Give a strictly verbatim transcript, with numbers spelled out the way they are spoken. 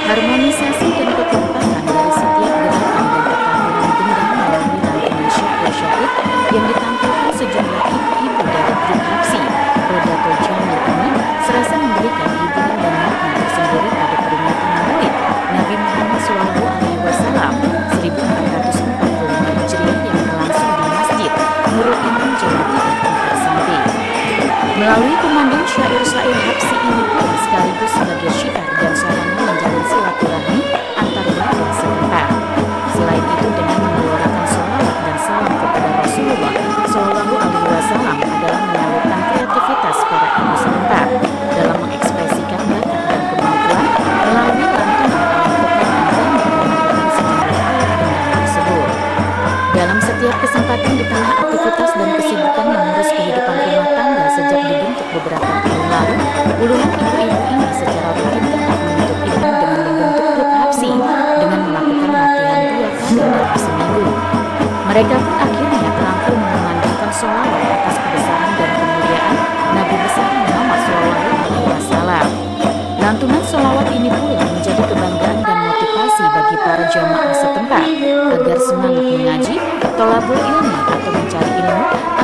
Harmonisasi dan kekompakan dari setiap gerakan dan ketahanan gendang melalui lantunan syair-syair yang ditampilkan sejumlah ibu-ibu dari grup Hapsi, Rodatul Jamil ini serasa memberikan hiburan dan makna tersendiri pada peringatan Maulid Nabi Muhammad shallallahu alaihi wasallam seribu empat ratus empat puluh lima Hijriah yang berlangsung di Masjid Nurul Imam Jawa Timur empat Santi. Melalui kumandang syair-syair Hapsi ini pula sekaligus sebagai syiar dan sarana menjalin silaturahmi antar warga setempat. Selain itu, dengan mengeluarkan sholawat dan salam kepada Rasulullah shallallahu alaihi wasallam adalah menyalurkan kreativitas para ibu setempat dalam mengekspresikan bakat dan kemampuan melalui lantunan alat vokal dan menggunakan sejumlah alat gendang tersebut. Dalam setiap kesempatan di tengah aktivitas dan kesibukan mengurus kehidupan rumah tangga sejak dibentuk beberapa tahun lalu, puluhan ibu-ibu ini secara rutin tetap menuntut ilmu dengan membentuk grup Hapsi dengan melakukan latihan dua kali dalam seminggu. Mereka pun akhirnya terampil mengumandangkan sholawat atas kebesaran dan kemuliaan Nabi besar Muhammad shallallahu alaihi wasallam. Lantunan sholawat ini pula menjadi kebanggaan dan motivasi bagi para jamaah setempat agar semangat mengaji, tolabul ilmi atau mencari ilmu